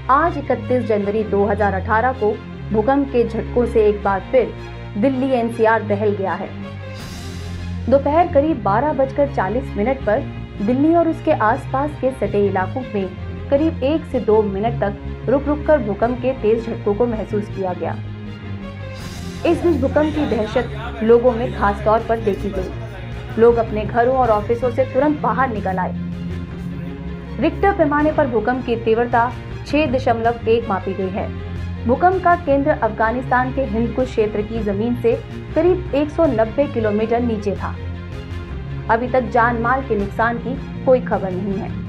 आज 31 जनवरी 2018 को भूकंप के झटकों से एक बार फिर दिल्ली एनसीआर दहल गया है। दोपहर करीब 12:40 पर दिल्ली और उसके आसपास के सटे इलाकों में करीब 1 से 2 मिनट तक रुक कर भूकंप के तेज झटकों को महसूस किया गया। इस बीच भूकंप की दहशत लोगों में खास तौर पर देखी गई। लोग अपने घरों और ऑफिसों से तुरंत बाहर निकल आए। रिक्टर पैमाने पर भूकंप की तीव्रता 6.1 मापी गई है। भूकंप का केंद्र अफगानिस्तान के हिंदू कुश क्षेत्र की जमीन से करीब 190 किलोमीटर नीचे था। अभी तक जान माल के नुकसान की कोई खबर नहीं है।